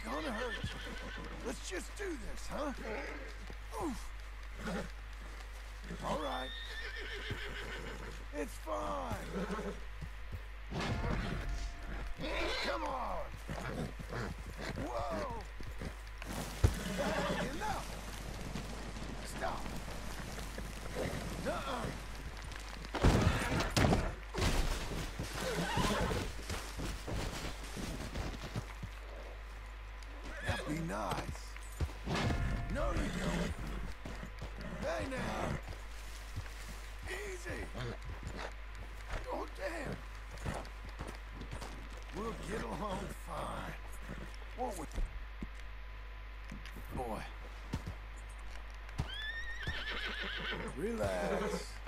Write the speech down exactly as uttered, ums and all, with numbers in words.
gonna hurt you. Let's just do this, huh? Oof. All right. It's fine. Come on. Whoa. Enough. Stop. Uh-uh. Now be nice. No, you don't. Hey, now. Easy. Oh, damn. We'll get along fine. What we... Boy. Relax.